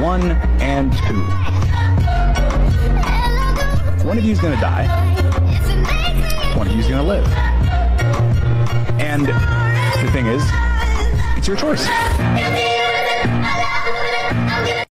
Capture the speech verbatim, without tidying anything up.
one and two. One of you is going to die. One of you is going to live. And the thing is, it's your choice.